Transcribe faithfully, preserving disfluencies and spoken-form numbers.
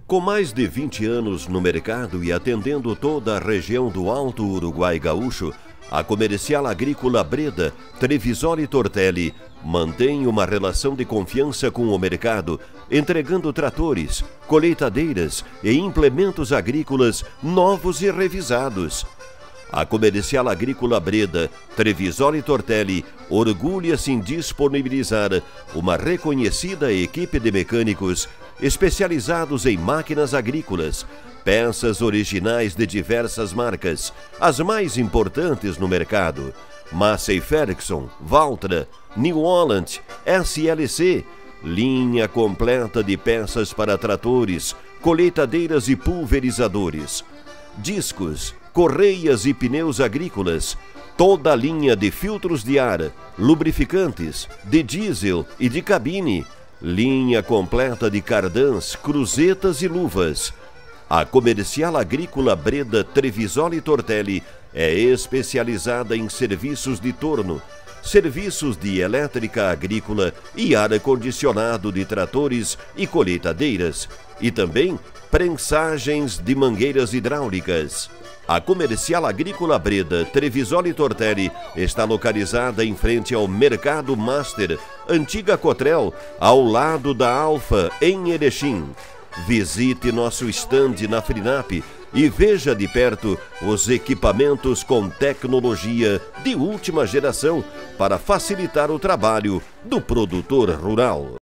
Com mais de vinte anos no mercado e atendendo toda a região do Alto Uruguai Gaúcho, a Comercial Agrícola Breda, Trevisoli Tortelli mantém uma relação de confiança com o mercado, entregando tratores, colheitadeiras e implementos agrícolas novos e revisados. A Comercial Agrícola Breda, Trevisoli Tortelli, orgulha-se em disponibilizar uma reconhecida equipe de mecânicos especializados em máquinas agrícolas, peças originais de diversas marcas, as mais importantes no mercado: Massey Ferguson, Valtra, New Holland, S L C, linha completa de peças para tratores, colheitadeiras e pulverizadores, discos, correias e pneus agrícolas, toda a linha de filtros de ar, lubrificantes, de diesel e de cabine, linha completa de cardãs, cruzetas e luvas. A Comercial Agrícola Breda Trevisoli Tortelli é especializada em serviços de torno, serviços de elétrica agrícola e ar-condicionado de tratores e colheitadeiras, e também prensagens de mangueiras hidráulicas. A Comercial Agrícola Breda Trevisoli Tortelli está localizada em frente ao Mercado Master, antiga Cotrel, ao lado da Alfa, em Erechim. Visite nosso estande na Frinap e veja de perto os equipamentos com tecnologia de última geração para facilitar o trabalho do produtor rural.